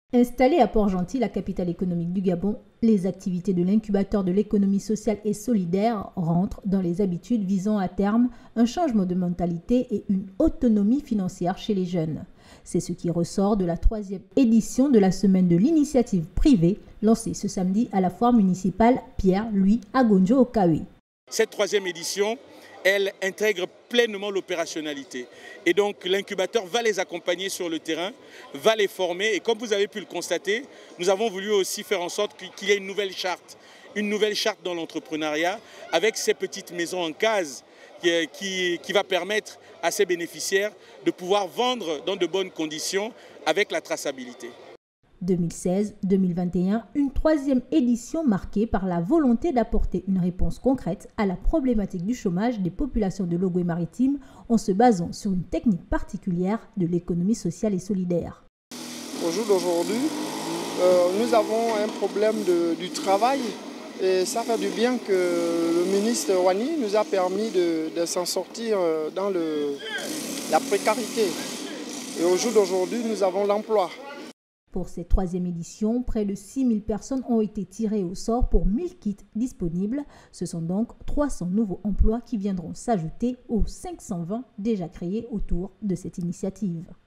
Installé à Port-Gentil, la capitale économique du Gabon, les activités de l'incubateur de l'économie sociale et solidaire rentrent dans les habitudes visant à terme un changement de mentalité et une autonomie financière chez les jeunes. C'est ce qui ressort de la 3e édition de la semaine de l'initiative privée lancée ce samedi à la foire municipale Pierre-Louis Agonjo au Kawi. Cette 3e édition, elle intègre pleinement l'opérationnalité. Et donc l'incubateur va les accompagner sur le terrain, va les former. Et comme vous avez pu le constater, nous avons voulu aussi faire en sorte qu'il y ait une nouvelle charte dans l'entrepreneuriat avec ces petites maisons en case qui va permettre à ces bénéficiaires de pouvoir vendre dans de bonnes conditions avec la traçabilité. 2016-2021, une 3e édition marquée par la volonté d'apporter une réponse concrète à la problématique du chômage des populations de l'Ogooué-Maritime en se basant sur une technique particulière de l'économie sociale et solidaire. Au jour d'aujourd'hui, nous avons un problème du travail et ça fait du bien que le ministre Wani nous a permis de s'en sortir dans la précarité. Et au jour d'aujourd'hui, nous avons l'emploi. Pour cette 3e édition, près de 6000 personnes ont été tirées au sort pour 1000 kits disponibles. Ce sont donc 300 nouveaux emplois qui viendront s'ajouter aux 520 déjà créés autour de cette initiative.